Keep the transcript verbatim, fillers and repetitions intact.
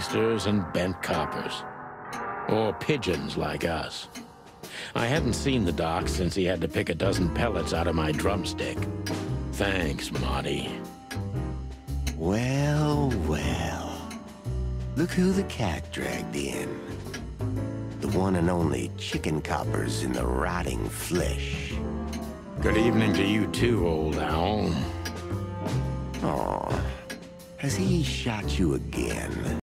gangsters and bent coppers. Or pigeons like us. I hadn't seen the doc since he had to pick a dozen pellets out of my drumstick. Thanks, Marty. Well, well. Look who the cat dragged in. The one and only chicken coppers in the rotting flesh. Good evening to you too, old owl. Aw, has he shot you again?